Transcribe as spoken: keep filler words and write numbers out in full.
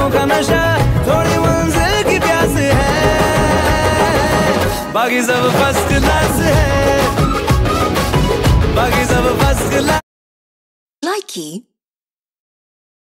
बातों का नशा, थोड़ी मंजिल की प्यास है, बाकी सब फर्स्ट क्लास है, बाकी सब फर्स्ट क्लास। Likey